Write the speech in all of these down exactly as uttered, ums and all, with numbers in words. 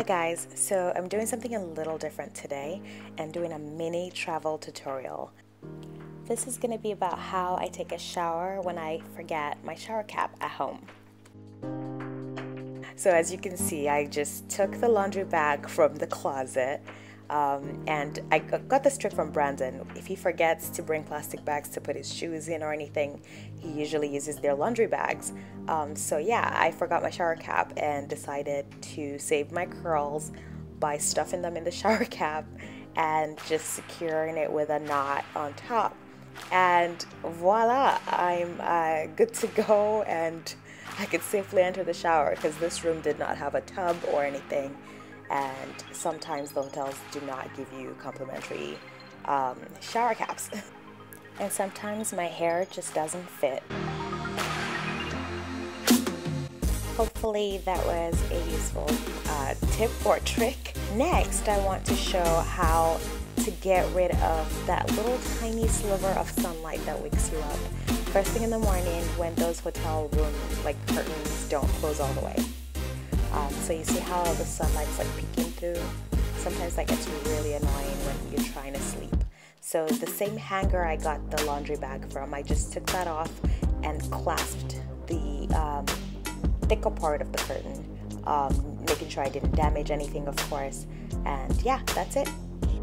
guys, so I'm doing something a little different today and doing a mini travel tutorial. This is going to be about how I take a shower when I forget my shower cap at home. So as you can see, I just took the laundry bag from the closet um, and I got this trick from Brandon. If he forgets to bring plastic bags to put his shoes in or anything, he usually uses their laundry bags. Um, so yeah, I forgot my shower cap and decided to save my curls by stuffing them in the shower cap and just securing it with a knot on top. And voila, I'm uh, good to go, and I could safely enter the shower because this room did not have a tub or anything, and sometimes the hotels do not give you complimentary um, shower caps. And sometimes my hair just doesn't fit. Hopefully that was a useful uh, tip or trick. Next, I want to show how to get rid of that little tiny sliver of sunlight that wakes you up first thing in the morning when those hotel room like curtains don't close all the way. Um, so you see how the sunlight's like peeking through? Sometimes that gets really annoying when you're trying to sleep. So the same hanger I got the laundry bag from, I just took that off and clasped the um, thicker part of the curtain, um, making sure I didn't damage anything, of course. And yeah, that's it.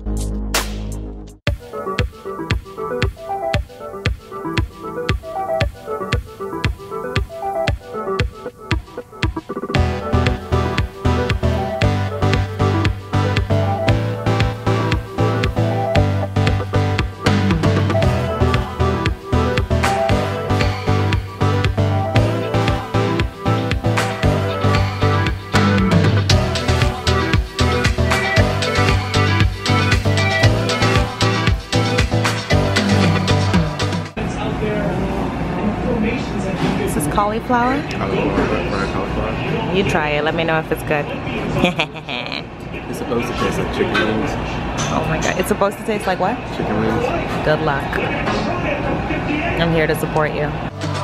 This is cauliflower? Cauliflower. You try it. Let me know if it's good. It's supposed to taste like chicken wings. Oh my god. It's supposed to taste like what? Chicken wings. Good luck. I'm here to support you.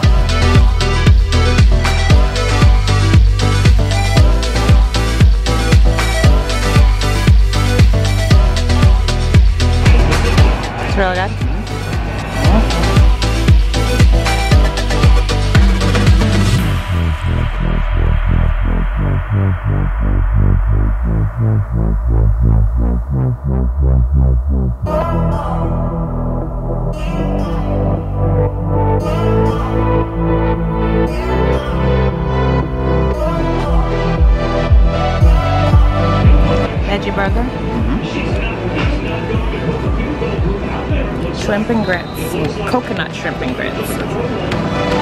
It's really good. Veggie burger. Mm-hmm. Shrimp and grits. Coconut shrimp and grits.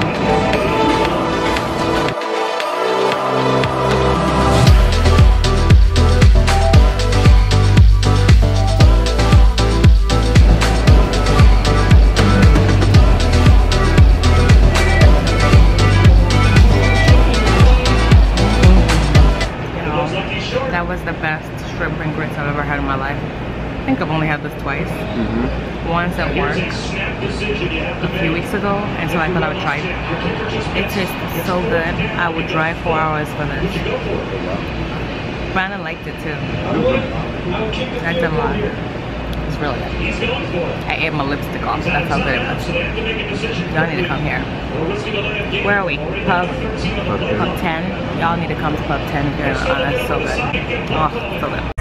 That was the best shrimp and grits I've ever had in my life. I think I've only had this twice. Mm-hmm. Once at work a few weeks ago, and so I thought I would try it. It tastes so good. I would drive four hours for this. Brandon liked it too. I did a lot. It's really good. I ate my lipstick off. That's how good it was. Y'all need to come here. Where are we? Pub? Pub ten? Y'all need to come to Pub ten if you're honest. So good. Oh, so good.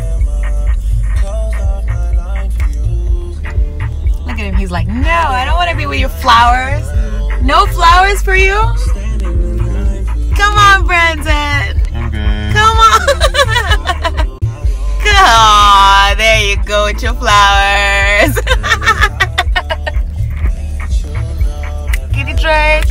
Look at him. He's like, no, I don't want to be with your flowers. No flowers for you? Come on, Brandon. Okay. Come on. Oh, there you go with your flowers. Kitty Drake.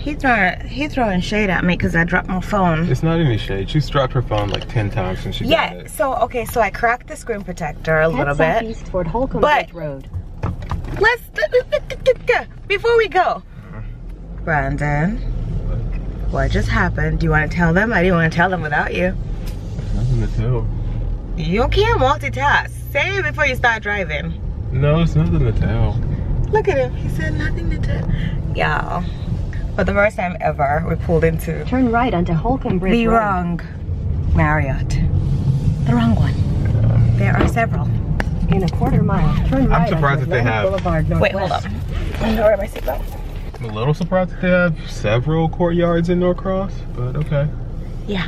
He throwing he throwing shade at me because I dropped my phone. It's not any shade. She's dropped her phone like ten times since she yeah, got it. so okay, so I cracked the screen protector a little bit. Southeast toward Holcomb But- Bridge Road. Let's before we go. Brandon, what just happened? Do you want to tell them? I didn't want to tell them without you. There's nothing to tell. You can't multitask. Say it before you start driving. No, it's nothing to tell. Look at him. He said nothing to tell. Yeah. For the first time ever, we pulled into Turn right onto Holcomb Bridge the Road. wrong Marriott. The wrong one. There are several. In a quarter mile, turn right surprised onto that they Atlantic have- Boulevard Wait, hold Northwest. up. I'm gonna wear my seatbelt. I'm a little surprised that they have several courtyards in Norcross, but okay. Yeah.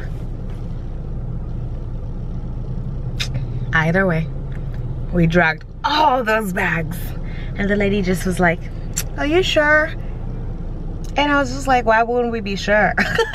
Either way, we dragged all those bags. And the lady just was like, are you sure? And I was just like, why wouldn't we be sure?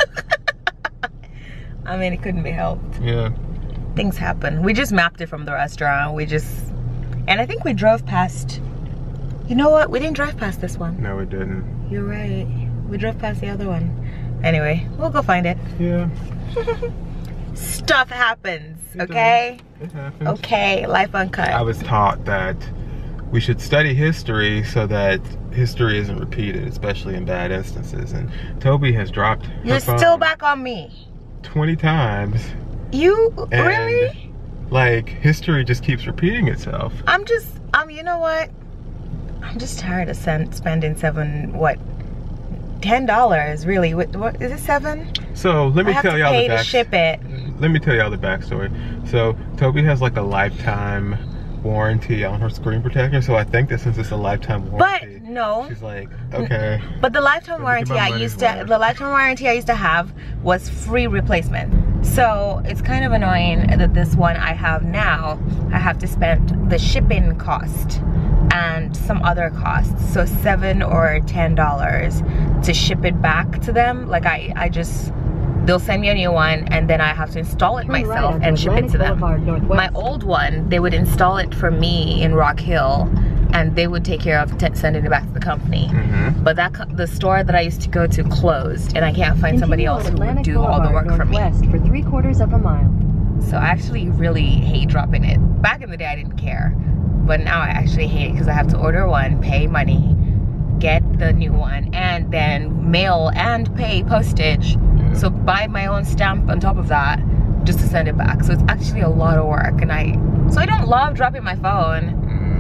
I mean, it couldn't be helped. Yeah. Things happen. We just mapped it from the restaurant. We just, and I think we drove past, you know what? We didn't drive past this one. No, it didn't. You're right. We drove past the other one. Anyway, we'll go find it. Yeah. Stuff happens, It okay? does. It happens. Okay, life uncut. I was taught that we should study history so that history isn't repeated, especially in bad instances. And Toby has dropped her You're phone still back on me. twenty times. You, And, really? Like, history just keeps repeating itself. I'm just, um, you know what? I'm just tired of send, spending seven, what? ten dollars, really? What, what, is it seven? So let me I have tell to y'all pay the to back. ship it. Let me tell y'all the backstory. So Toby has like a lifetime warranty on her screen protector. So I think that since it's a lifetime But, warranty, no. she's like, okay. But the lifetime Let me get warranty my I money's used to, worth. the lifetime warranty I used to have was free replacement. So it's kind of annoying that this one I have now, I have to spend the shipping cost and some other costs. So seven or ten dollars to ship it back to them. Like I, I just, they'll send me a new one and then I have to install it Turn right myself onto and ship it to them. Atlantic Boulevard My Northwest. old one, they would install it for me in Rock Hill and they would take care of t sending it back to the company. Mm-hmm. But that co- the store that I used to go to closed, and I can't find somebody Continue else on who would Atlantic do all the Boulevard work for me. Northwest for three quarters of a mile. So I actually really hate dropping it. Back in the day, I didn't care, but now I actually hate it because I have to order one, pay money, get the new one, and then mail and pay postage. Yeah. So buy my own stamp on top of that just to send it back. So it's actually a lot of work, and I so I don't love dropping my phone.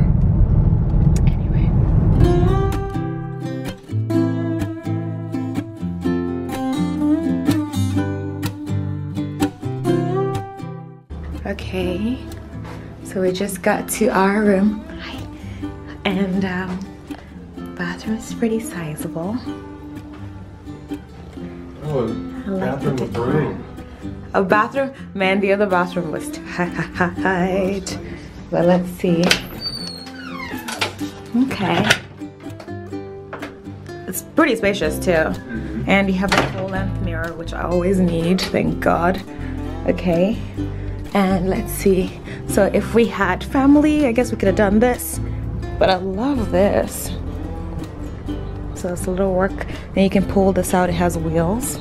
Okay, so we just got to our room. Hi. And um, bathroom is pretty sizable. Oh, I like bathroom the with decor. room. A bathroom, man, the other bathroom was tight. But let's see. Okay. It's pretty spacious too. Mm-hmm. And you have a full length mirror, which I always need, thank God. Okay. And let's see. So if we had family, I guess we could have done this. But I love this. So it's a little work. And you can pull this out, it has wheels.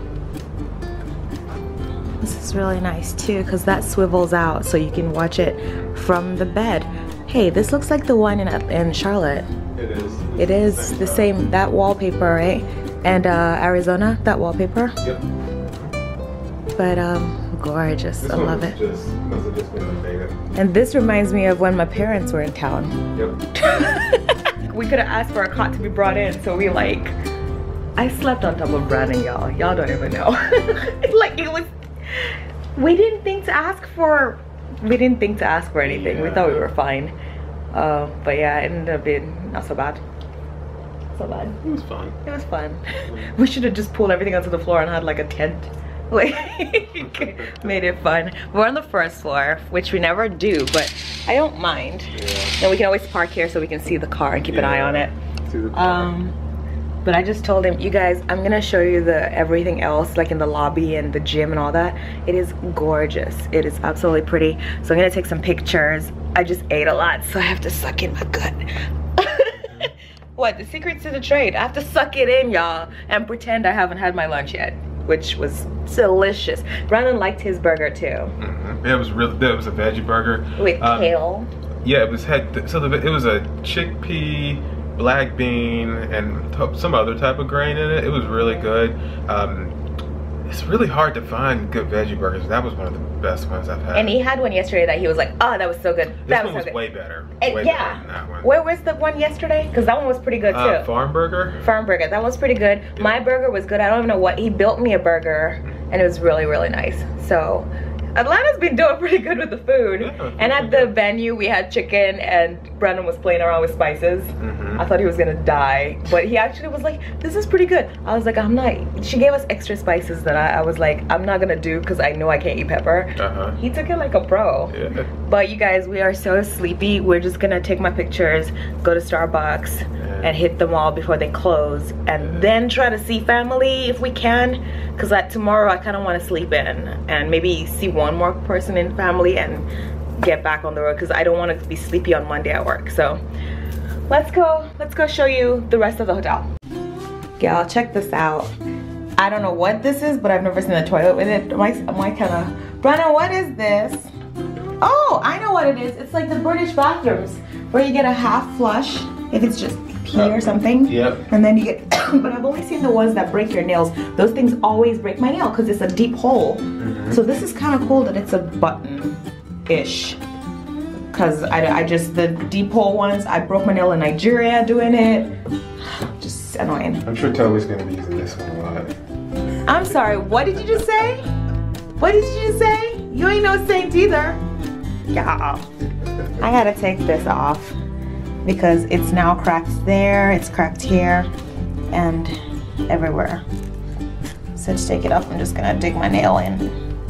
This is really nice too, because that swivels out so you can watch it from the bed. Hey, this looks like the one in, in Charlotte. It is. It is the same, that wallpaper, right? And uh, Arizona, that wallpaper. Yep. But um, gorgeous, This I one love was it. Just, must have just been in beta. And this reminds me of when my parents were in town. Yep. We could have asked for a cot to be brought in, so we like, I slept on top of Brandon, y'all. Y'all don't even know. Like it was, we didn't think to ask for, we didn't think to ask for anything. We thought we were fine. Uh, but yeah, it ended up being not so bad. So bad. It was fun. It was fun. We should have just pulled everything onto the floor and had like a tent. Like, made it fun. We're on the first floor, which we never do, but I don't mind. Yeah. And we can always park here so we can see the car and keep an eye on it. See the car. Um, but I just told him, you guys, I'm gonna show you the everything else, like in the lobby and the gym and all that. It is gorgeous. It is absolutely pretty. So I'm gonna take some pictures. I just ate a lot, so I have to suck in my gut. what, the secret to the trade. I have to suck it in, y'all, and pretend I haven't had my lunch yet, which was delicious. Brandon liked his burger too. Mm-hmm. It was really, it was a veggie burger. With um, kale. Yeah, it was had, so the, it was a chickpea, black bean, and some other type of grain in it. It was really good. Um, It's really hard to find good veggie burgers. That was one of the best ones I've had. And he had one yesterday that he was like, oh, that was so good. This that one was, was so good. way better. And way yeah. better than that one. Where was the one yesterday? Because that one was pretty good too. Uh, Farm Burger? Farm Burger. That was pretty good. Yeah. My burger was good. I don't even know what. He built me a burger and it was really, really nice. So Atlanta's been doing pretty good with the food. Yeah, and at the venue, we had chicken and Brandon was playing around with spices. Mm-hmm. I thought he was gonna die, but he actually was like, this is pretty good. I was like, I'm not, she gave us extra spices that I, I was like, I'm not gonna do because I know I can't eat pepper. Uh-huh. He took it like a pro. Yeah. But you guys, we are so sleepy. We're just gonna take my pictures, go to Starbucks, Yeah. and hit them all before they close, and Yeah. then try to see family if we can. Cause like tomorrow I kind of want to sleep in and maybe see one more person in family and get back on the road because I don't want to be sleepy on Monday at work. So let's go. Let's go show you the rest of the hotel. Y'all, check this out. I don't know what this is, but I've never seen a toilet with it. My, my kind of, Brandon, what is this? Oh, I know what it is. It's like the British bathrooms where you get a half flush if it's just pee or something. Yep. And then you get, but I've only seen the ones that break your nails. Those things always break my nail because it's a deep hole. Mm-hmm. So this is kind of cool that it's a button-ish. Because I, I just, the deep hole ones, I broke my nail in Nigeria doing it. Just annoying. I'm sure Toby's gonna be using this one a lot. I'm sorry, what did you just say? What did you just say? You ain't no saint either. Yeah. I gotta take this off because it's now cracked there, it's cracked here, and everywhere. So to take it off, I'm just gonna dig my nail in.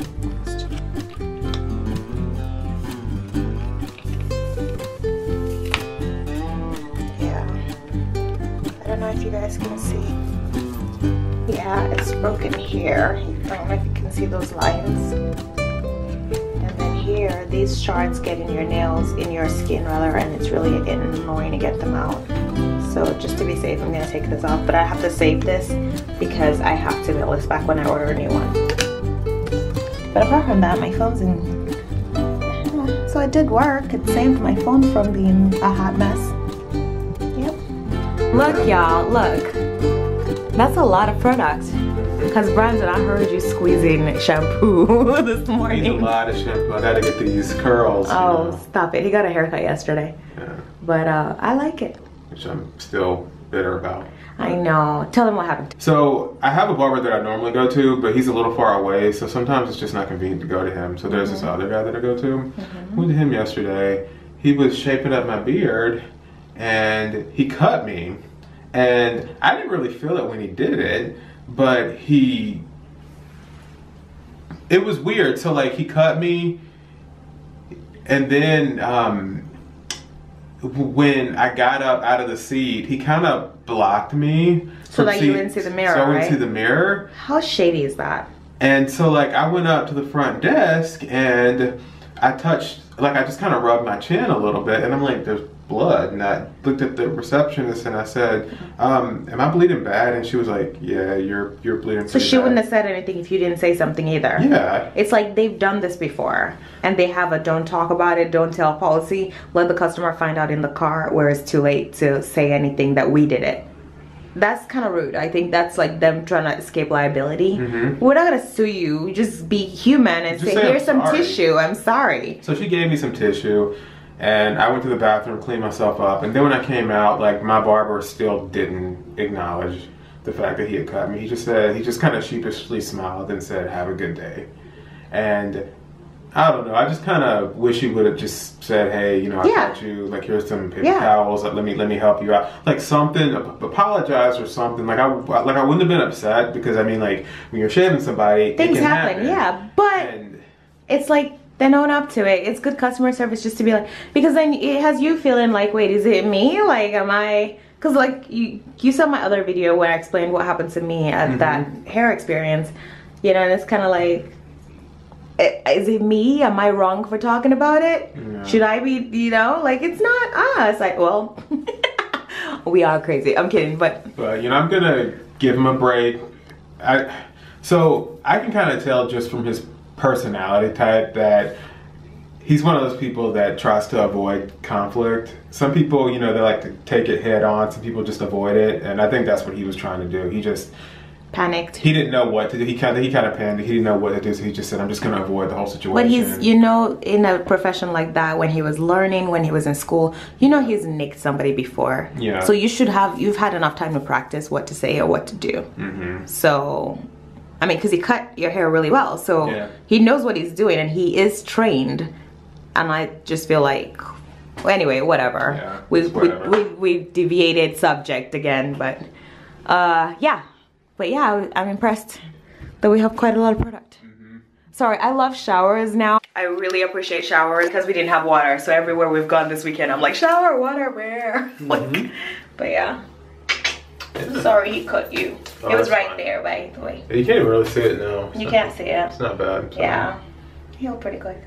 Yeah. I don't know if you guys can see. Yeah, it's broken here. I don't know if you can see those lines. And then here, these shards get in your nails, in your skin rather, and it's really annoying to get them out. So just to be safe, I'm gonna take this off, but I have to save this because I have to mail this back when I order a new one. But apart from that, my phone's in, so it did work. It saved my phone from being a hot mess. Yep. Look, y'all, look. That's a lot of product. Because Brandon, I heard you squeezing shampoo this morning. Needs a lot of shampoo. I gotta get these curls. Oh, you know. stop it. He got a haircut yesterday. Yeah. But uh, I like it. Which I'm still bitter about. I know. Tell them what happened. So I have a barber that I normally go to, but he's a little far away, so sometimes it's just not convenient to go to him. So there's mm-hmm. this other guy that I go to. Mm-hmm. Went to him yesterday. He was shaping up my beard, and he cut me. And I didn't really feel it when he did it, but he, it was weird. So like he cut me, and then um, when I got up out of the seat, he kind of blocked me. So that you didn't see the mirror, So I right? wouldn't see the mirror. How shady is that? And so like I went up to the front desk and I touched, like I just kind of rubbed my chin a little bit, and I'm like, there's blood. And I looked at the receptionist and I said, um, am I bleeding bad? And she was like, yeah, you're you're bleeding. So she bad. Wouldn't have said anything if you didn't say something either. Yeah. It's like they've done this before and they have a don't talk about it, don't tell policy. Let the customer find out in the car where it's too late to say anything that we did it. That's kind of rude. I think that's like them trying to escape liability. Mm-hmm. We're not gonna sue you. Just be human and just say, say here's some sorry. tissue. I'm sorry. So she gave me some tissue, and I went to the bathroom, cleaned myself up, and then when I came out, like my barber still didn't acknowledge the fact that he had cut me. He just said, he just kind of sheepishly smiled and said, have a good day. And I don't know, I just kind of wish he would have just said, hey, you know, I yeah. cut you, like here's some paper yeah. towels, let me let me help you out. Like something, apologize or something. Like I like I wouldn't have been upset because I mean like when you're shaving somebody, things it can happen, happen. yeah. But and, it's like then own up to it. It's good customer service just to be like, because then it has you feeling like, wait, is it me? Like, am I? Because like you, you saw my other video where I explained what happened to me at mm-hmm. that hair experience, you know, and it's kind of like, is it me? Am I wrong for talking about it? No. Should I be, you know, like it's not us. Like, well, We are crazy. I'm kidding, but But you know, I'm gonna give him a break. I so I can kind of tell just from his personality type that he's one of those people that tries to avoid conflict. Some people, you know, they like to take it head on. Some people just avoid it, and I think that's what he was trying to do. He just panicked. He didn't know what to do. He kind of he kind of panicked. He didn't know what to do, so he just said, "I'm just going to avoid the whole situation." But he's, you know, in a profession like that, when he was learning, when he was in school, you know, he's nicked somebody before. Yeah. So you should have, you've had enough time to practice what to say or what to do. Mm-hmm. So, I mean, because he cut your hair really well, so yeah. he knows what he's doing, and he is trained. And I just feel like, well, anyway, whatever. Yeah, we, whatever. we we we deviated subject again, but uh, yeah. But yeah, I'm impressed that we have quite a lot of product. Mm-hmm. Sorry, I love showers now. I really appreciate showers because we didn't have water. So everywhere we've gone this weekend, I'm like, shower, water, where? Mm-hmm. Like, but yeah. Sorry he cut you. Oh, it was right fine. there, by the way. You can't even really see it now. You not, can't see it. It's not bad. So. Yeah. Healed pretty quick.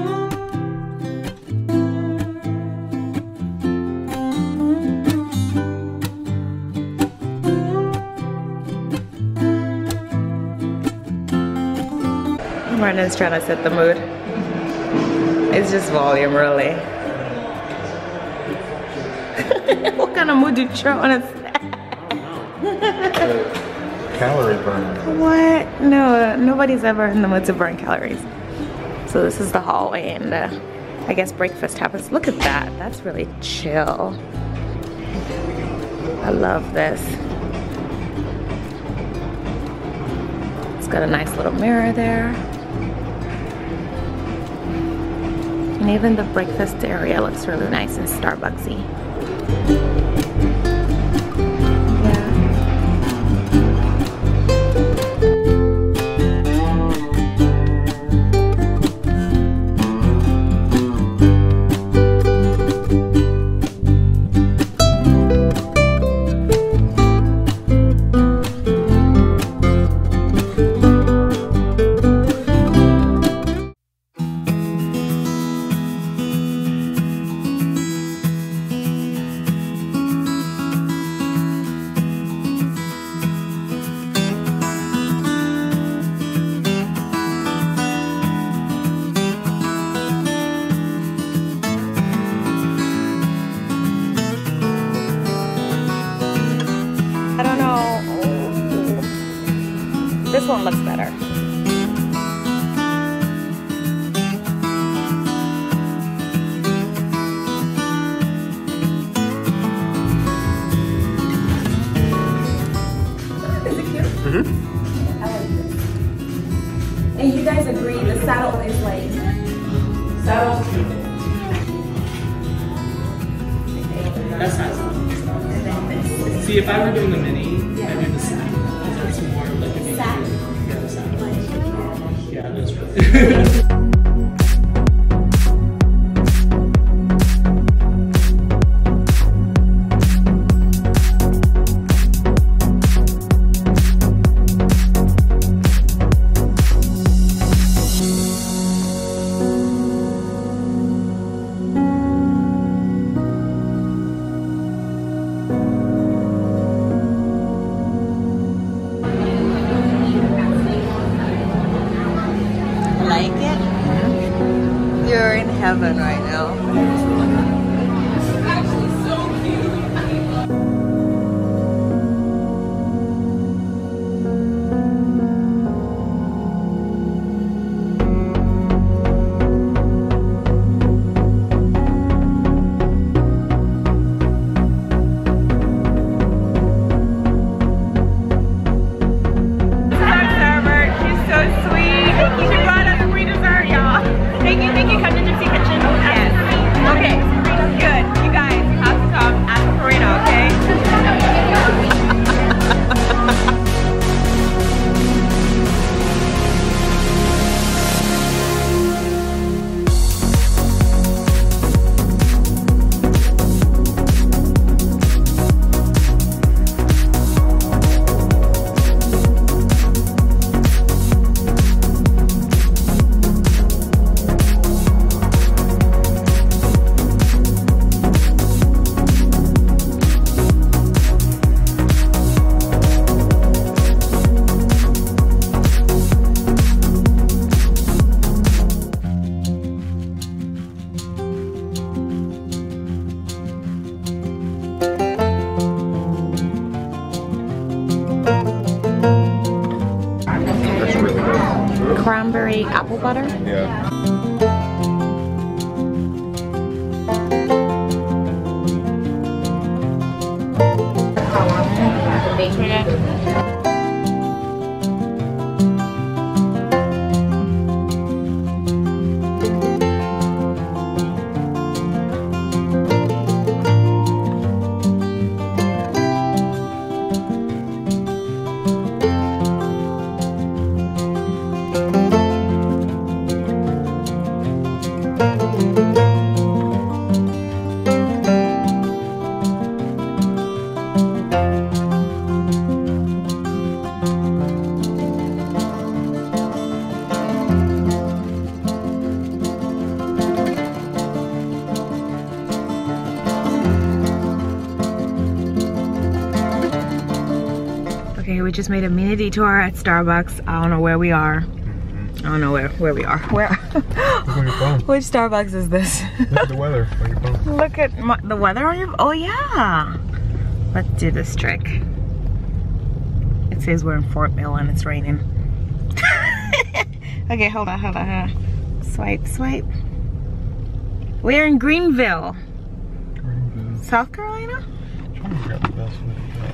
Martin's trying to set the mood. It's just volume, really. What kind of mood do you try to set? Calorie burn. What? No, nobody's ever in the mood to burn calories. So this is the hallway, and uh, I guess breakfast happens. Look at that. That's really chill. I love this. It's got a nice little mirror there. And even the breakfast area looks really nice and Starbucksy. Yeah. I don't know. This one looks better. Is it cute? Mm-hmm. I like this. And you guys agree the saddle is like saddle's cute. That's nice. See, if I were doing the mini, I'd do the sack. Because that's more like a sack. Yeah, the sack. Yeah, that's right. Like it? strawberry apple butter. Yeah. Okay, we just made a mini detour at Starbucks. I don't know where we are. I don't know where, where we are. Where? Look on your phone. Which Starbucks is this? Look at the weather on your phone. Look at my, the weather on your, oh yeah. Let's do this trick. It says we're in Fort Mill and it's raining. Okay, hold on, hold on, hold on. Swipe, swipe. We're in Greenville, Greenville. South Carolina? I'm trying to figure out the best way to go that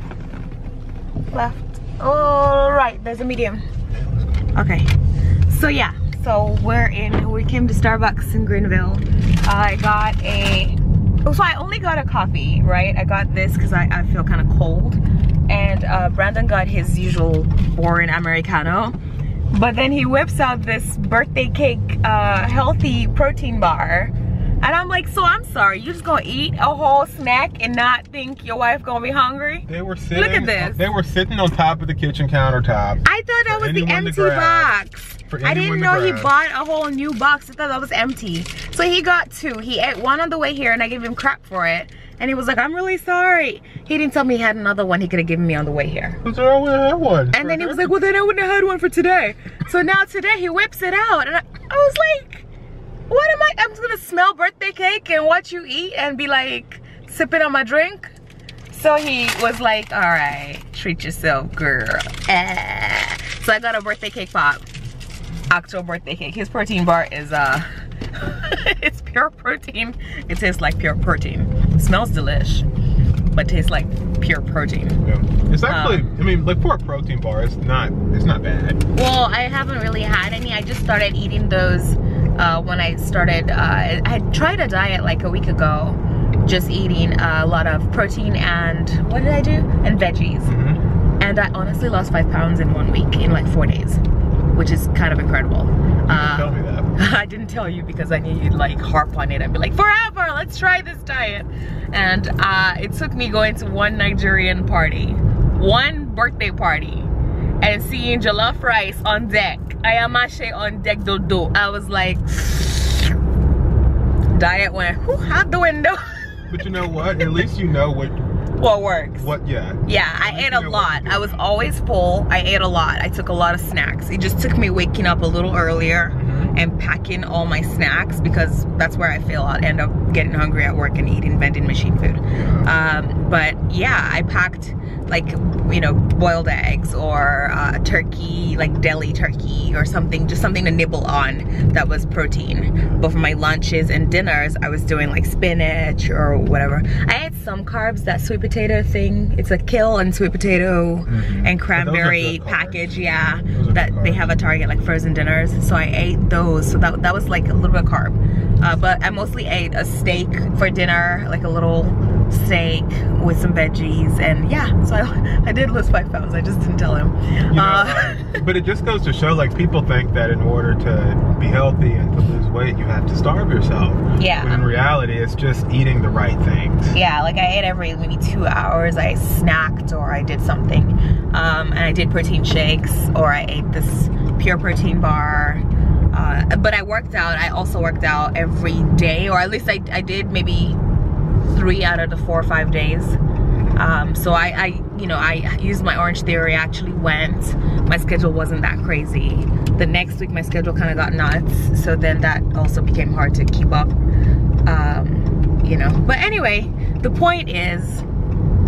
way. Left. Oh, right, there's a medium. Okay, so yeah, so we're in, we came to Starbucks in Greenville. I got a, so I only got a coffee, right? I got this because I, I feel kind of cold. And uh, Brandon got his usual boring Americano. But then he whips out this birthday cake uh, healthy protein bar. And I'm like, so I'm sorry, you just gonna eat a whole snack and not think your wife gonna be hungry? They were sitting. Look at this. They were sitting on top of the kitchen countertop. I thought that was the anyone to empty grab. box. For I anyone didn't to know he grab. bought a whole new box. I thought that was empty. So he got two. He ate one on the way here and I gave him crap for it. And he was like, I'm really sorry. He didn't tell me he had another one he could have given me on the way here. Because I only had one. And then he was like, well then I wouldn't have had one for today. So now today he whips it out. And I, I was like, what am I, I'm just gonna smell birthday cake and watch you eat and be like, sipping on my drink? So he was like, all right, treat yourself, girl. Eh. So I got a birthday cake pop. Actual birthday cake. His protein bar is, uh, it's pure protein. It tastes like pure protein. It smells delish, but tastes like pure protein. Yeah. It's actually, Um, I mean, like for a protein bar, it's not, it's not bad. Well, I haven't really had any. I just started eating those uh, when I started, uh, I had tried a diet like a week ago, just eating a lot of protein and, what did I do? And veggies. Mm-hmm. And I honestly lost five pounds in one week, in like four days, which is kind of incredible. Uh, Tell me that. I didn't tell you because I knew you'd like harp on it and be like, forever, let's try this diet. And uh, it took me going to one Nigerian party, one birthday party, and seeing jollof rice on deck. Ayamashe on deck dodo. I was like, diet went whew, out the window. But you know what? At least you know what, What works? what, yeah. Yeah, I At least ate you a know what lot. to do. I was always full. I ate a lot. I took a lot of snacks. It just took me waking up a little earlier Mhm. and packing all my snacks because that's where I feel I'll end up getting hungry at work and eating vending machine food. Yeah. Um, but yeah, I packed like, you know, boiled eggs or uh, turkey, like deli turkey or something, just something to nibble on that was protein. But for my lunches and dinners, I was doing like spinach or whatever. I had some carbs, that sweet potato thing. It's a kale and sweet potato Mhm. and But cranberry those are good carbs. package, yeah. Those are That good they carbs. have at Target, like frozen dinners. So I ate those. So that, that was like a little bit of carb. Uh, but I mostly ate a steak for dinner, like a little steak with some veggies, and yeah, so I, I did lose five pounds. I just didn't tell him. You know, Uh, uh, but it just goes to show, like, people think that in order to be healthy and to lose weight, you have to starve yourself. Yeah. When in reality, it's just eating the right things. yeah, like I ate every maybe two hours. I snacked or I did something, um, and I did protein shakes or I ate this pure protein bar. Uh, but I worked out. I also worked out every day, or at least I, I did maybe three out of the four or five days. Um, so I, I, you know, I used my Orange Theory. I actually went. My schedule wasn't that crazy. The next week, my schedule kind of got nuts. So then that also became hard to keep up. Um, you know. But anyway, the point is,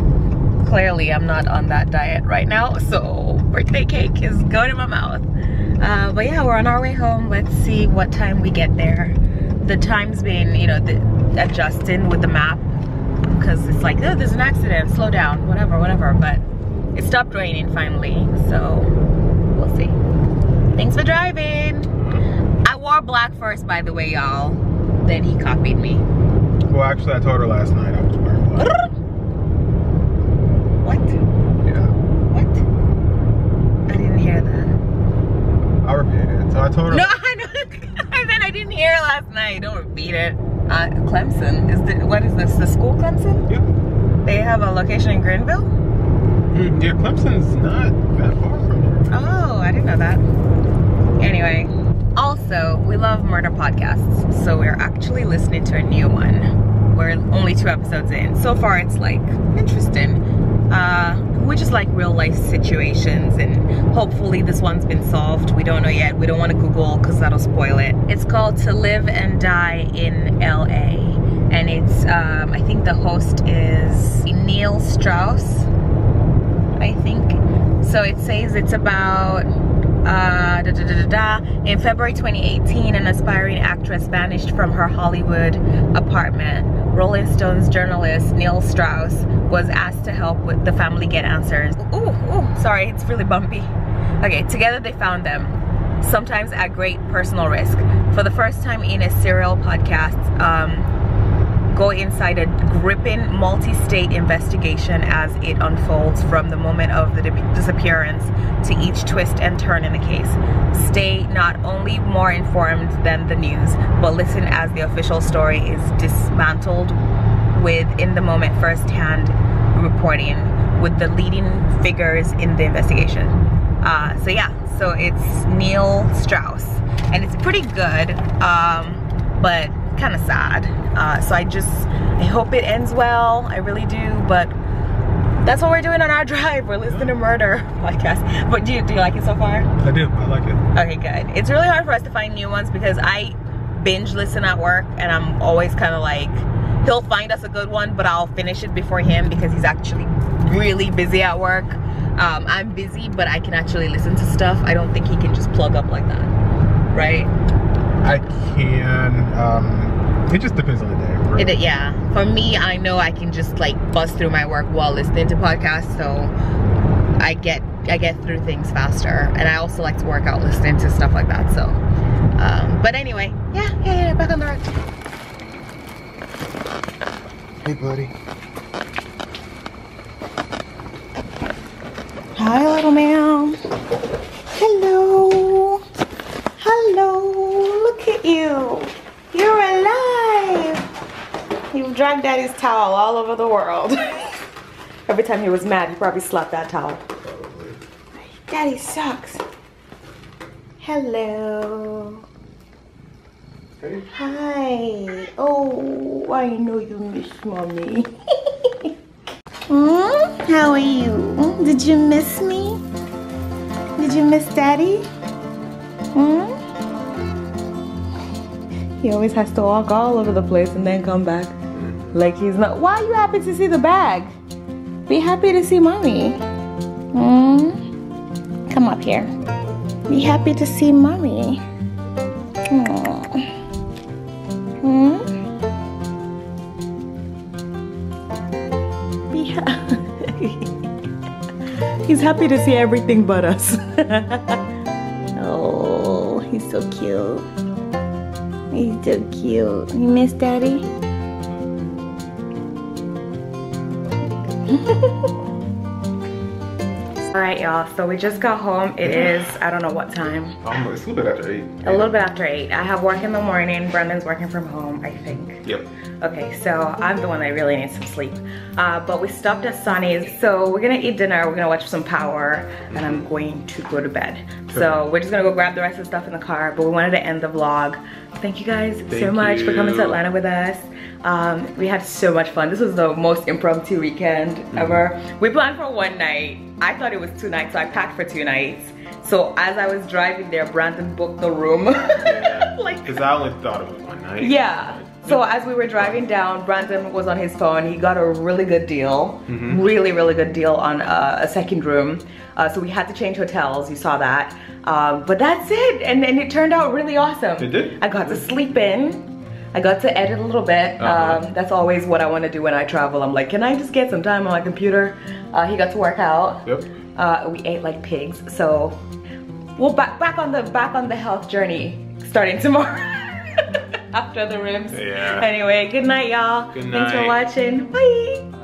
clearly I'm not on that diet right now. So birthday cake is going in my mouth. Uh, but yeah, we're on our way home. Let's see what time we get there. The time's been, you know, the, adjusting with the map because it's like, oh, there's an accident, slow down, whatever, whatever. But it stopped raining finally, so we'll see. Thanks for driving. I wore black first, by the way, y'all. Then he copied me. Well, actually, I told her last night I was wearing black. What? Yeah. What? I didn't hear that. I repeated it. So I told her. No, I know. I said I didn't hear last night. Don't repeat it. Uh, Clemson is the what is this? The school Clemson? Yeah. They have a location in Greenville. Mm, yeah, Clemson's not that far from here. Oh, I didn't know that. Anyway, also we love murder podcasts, so we're actually listening to a new one. We're only two episodes in. So far, it's like interesting. Uh, we just like real life situations, and hopefully this one's been solved. We don't know yet. We don't want to Google because that'll spoil it. It's called To Live and Die in L A, and it's um, I think the host is Neil Strauss, I think. So it says it's about uh, da, da, da, da, da. In February twenty eighteen, an aspiring actress vanished from her Hollywood apartment. Rolling Stone's journalist Neil Strauss was asked to help with the family get answers. Ooh, ooh, sorry, it's really bumpy. Okay, together they found them, sometimes at great personal risk. For the first time in a serial podcast, um, go inside a gripping multi-state investigation as it unfolds from the moment of the disappearance to each twist and turn in the case. Stay not only more informed than the news, but listen as the official story is dismantled with in-the-moment first-hand reporting with the leading figures in the investigation. Uh, so yeah, so it's Neil Strauss, and it's pretty good, um, but kind of sad. Uh, so I just, I hope it ends well. I really do, but that's what we're doing on our drive. We're listening to murder podcast. But do you, do you like it so far? I do, I like it. Okay, good. It's really hard for us to find new ones because I binge listen at work, and I'm always kind of like, he'll find us a good one, but I'll finish it before him because he's actually really busy at work. Um, I'm busy, but I can actually listen to stuff. I don't think he can just plug up like that, right? I can, um, it just depends on the day. Really. It, yeah, for me, I know I can just like bust through my work while listening to podcasts, so I get I get through things faster, and I also like to work out listening to stuff like that. So, um, but anyway, yeah, yeah, yeah, back on the road. Hey, buddy. Hi, little man. Hello. Hello. Look at you. You're alive. You've dragged Daddy's towel all over the world. Every time he was mad, he probably slapped that towel. Probably. Daddy sucks. Hello. Hey. Hi. Oh, I know you miss mommy. Hmm? How are you? Did you miss me? Did you miss Daddy? Hmm? He always has to walk all over the place and then come back. Like he's not. Why are you happy to see the bag? Be happy to see mommy. Hmm? Come up here. Be happy to see mommy. Aww. Hmm? Be happy. He's happy to see everything but us. Oh, he's so cute. He's so cute. You miss Daddy? Alright, y'all, so we just got home. It is, I don't know what time. Um, it's a little bit after eight. A little bit after eight. I have work in the morning. Brendan's working from home, I think. Yep. Okay, so I'm the one that really needs some sleep. Uh, but we stopped at Sonny's, so we're gonna eat dinner, we're gonna watch some Power, and I'm going to go to bed. Sure. So we're just gonna go grab the rest of the stuff in the car, but we wanted to end the vlog. Thank you guys Thank so much you. for coming to Atlanta with us. Um, we had so much fun. This was the most impromptu weekend mm-hmm. ever. We planned for one night. I thought it was two nights, so I packed for two nights. So as I was driving there, Brandon booked the room. Yeah, like, because I only thought it was one night. Yeah. So as we were driving down, Brandon was on his phone. He got a really good deal, mm-hmm. really, really good deal on uh, a second room. Uh, so we had to change hotels. You saw that. Um, but that's it, and, and it turned out really awesome. It did. I got to sleep in. I got to edit a little bit. Uh-huh. Um, that's always what I want to do when I travel. I'm like, can I just get some time on my computer? Uh, he got to work out. Yep. Uh, we ate like pigs. So we'll back back on the back on the health journey starting tomorrow after the ribs. Yeah. Anyway, good night, y'all. Good Thanks for night. watching. Bye.